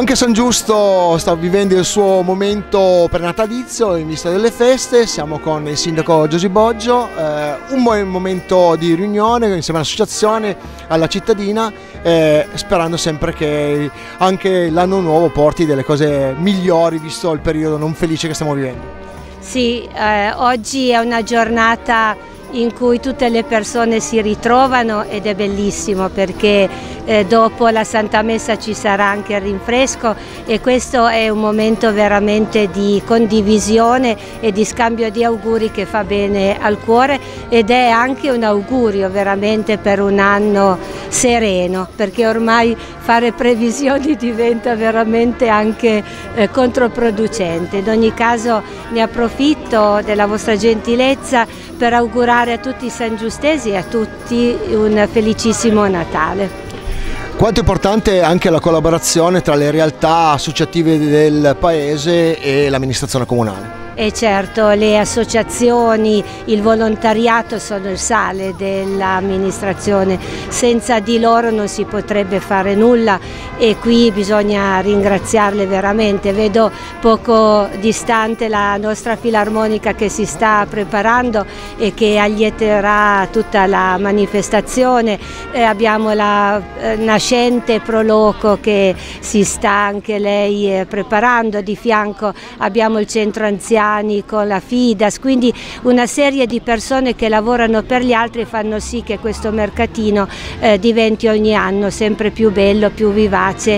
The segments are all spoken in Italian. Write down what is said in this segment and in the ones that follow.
Anche San Giusto sta vivendo il suo momento prenatalizio in vista delle feste. Siamo con il sindaco Giosi Boggio, un buon momento di riunione insieme all'associazione, alla cittadina, sperando sempre che anche l'anno nuovo porti delle cose migliori visto il periodo non felice che stiamo vivendo. Sì, oggi è una giornata in cui tutte le persone si ritrovano ed è bellissimo perché dopo la Santa Messa ci sarà anche il rinfresco e questo è un momento veramente di condivisione e di scambio di auguri che fa bene al cuore ed è anche un augurio veramente per un anno sereno, perché ormai fare previsioni diventa veramente anche controproducente. In ogni caso ne approfitto della vostra gentilezza per augurare a tutti i sangiustesi e a tutti un felicissimo Natale. Quanto è importante anche la collaborazione tra le realtà associative del paese e l'amministrazione comunale? E certo, le associazioni, il volontariato sono il sale dell'amministrazione, senza di loro non si potrebbe fare nulla e qui bisogna ringraziarle veramente. Vedo poco distante la nostra filarmonica che si sta preparando e che allieterà tutta la manifestazione, abbiamo la nascente Proloco che si sta anche lei preparando, di fianco abbiamo il centro anziani con la Fidas, quindi una serie di persone che lavorano per gli altri e fanno sì che questo mercatino diventi ogni anno sempre più bello, più vivace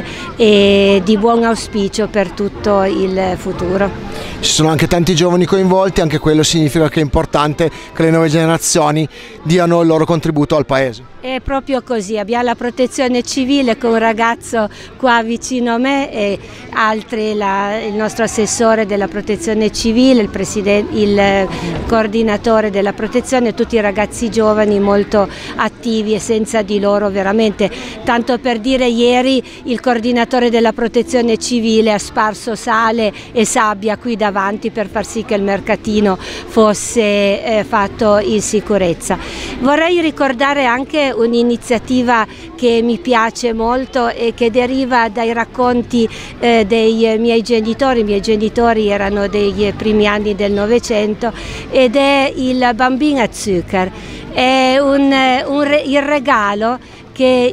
e di buon auspicio per tutto il futuro. Ci sono anche tanti giovani coinvolti, anche quello significa che è importante che le nuove generazioni diano il loro contributo al paese. È proprio così, abbiamo la protezione civile con un ragazzo qua vicino a me e altri, il nostro assessore della protezione civile, il coordinatore della protezione, tutti i ragazzi giovani molto attivi e senza di loro veramente, tanto per dire, ieri il coordinatore della protezione civile ha sparso sale e sabbia qui davanti per far sì che il mercatino fosse fatto in sicurezza. Vorrei ricordare anche un'iniziativa che mi piace molto e che deriva dai racconti dei miei genitori erano dei primi anni del Novecento ed è il Bambin a Zucker, è il regalo che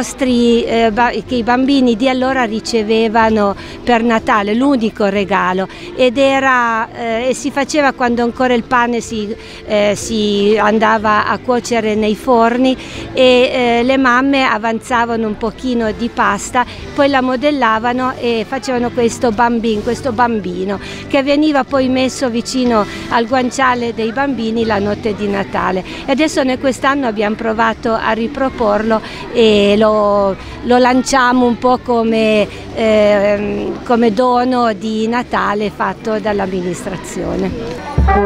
i bambini di allora ricevevano per Natale, l'unico regalo, ed si faceva quando ancora il pane si andava a cuocere nei forni e le mamme avanzavano un pochino di pasta, poi la modellavano e facevano questo bambino che veniva poi messo vicino al guanciale dei bambini la notte di Natale. E adesso noi quest'anno abbiamo provato a riproporlo e lo lanciamo un po' come dono di Natale fatto dall'amministrazione.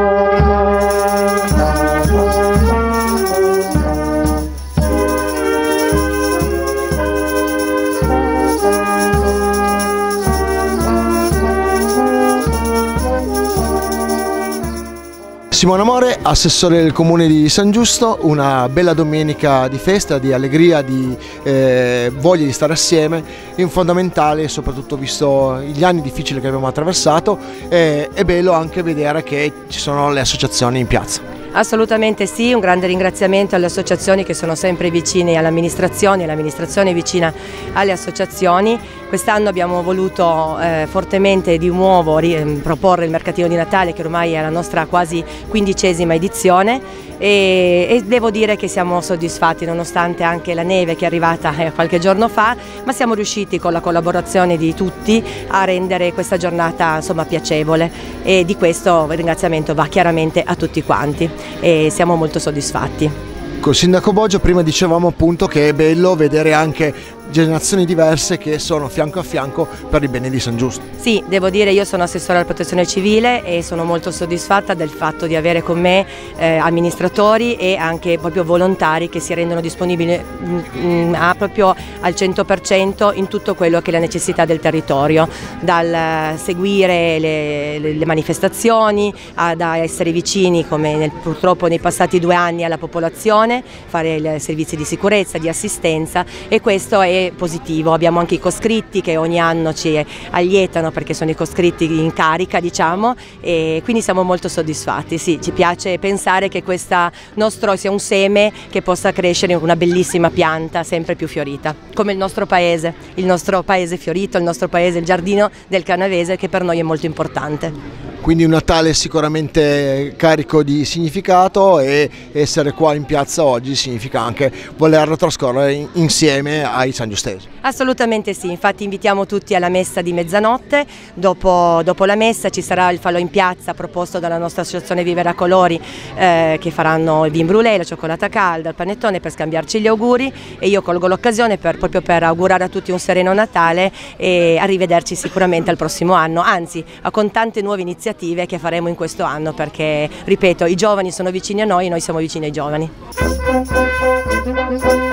Simone Amore, assessore del comune di San Giusto, una bella domenica di festa, di allegria, di voglia di stare assieme, è fondamentale, soprattutto visto gli anni difficili che abbiamo attraversato, è bello anche vedere che ci sono le associazioni in piazza. Assolutamente sì, un grande ringraziamento alle associazioni che sono sempre vicine all'amministrazione e l'amministrazione vicina alle associazioni. Quest'anno abbiamo voluto fortemente di nuovo proporre il mercatino di Natale, che ormai è la nostra quasi 15ª edizione, e devo dire che siamo soddisfatti nonostante anche la neve che è arrivata qualche giorno fa, ma siamo riusciti con la collaborazione di tutti a rendere questa giornata piacevole, e di questo il ringraziamento va chiaramente a tutti quanti e siamo molto soddisfatti. Col sindaco Boggio prima dicevamo appunto che è bello vedere anche generazioni diverse che sono fianco a fianco per il bene di San Giusto. Sì, devo dire, io sono assessore alla protezione civile e sono molto soddisfatta del fatto di avere con me amministratori e anche proprio volontari che si rendono disponibili proprio al 100% in tutto quello che è la necessità del territorio, dal seguire le manifestazioni, da essere vicini come purtroppo nei passati 2 anni alla popolazione, fare i servizi di sicurezza, di assistenza, e questo è è positivo. Abbiamo anche i coscritti che ogni anno ci allietano perché sono i coscritti in carica, diciamo, e quindi siamo molto soddisfatti. Sì, ci piace pensare che questa nostro sia un seme che possa crescere in una bellissima pianta sempre più fiorita, come il nostro paese fiorito, il nostro paese, il giardino del Canavese, che per noi è molto importante. Quindi un Natale sicuramente carico di significato, e essere qua in piazza oggi significa anche volerlo trascorrere insieme ai San Giustesi. Assolutamente sì, infatti invitiamo tutti alla messa di mezzanotte. Dopo la messa ci sarà il falò in piazza proposto dalla nostra associazione Vivere a Colori, che faranno il vin brûlé, la cioccolata calda, il panettone per scambiarci gli auguri, e io colgo l'occasione proprio per augurare a tutti un sereno Natale e arrivederci sicuramente al prossimo anno, anzi con tante nuove iniziative che faremo in questo anno, perché ripeto, i giovani sono vicini a noi e noi siamo vicini ai giovani.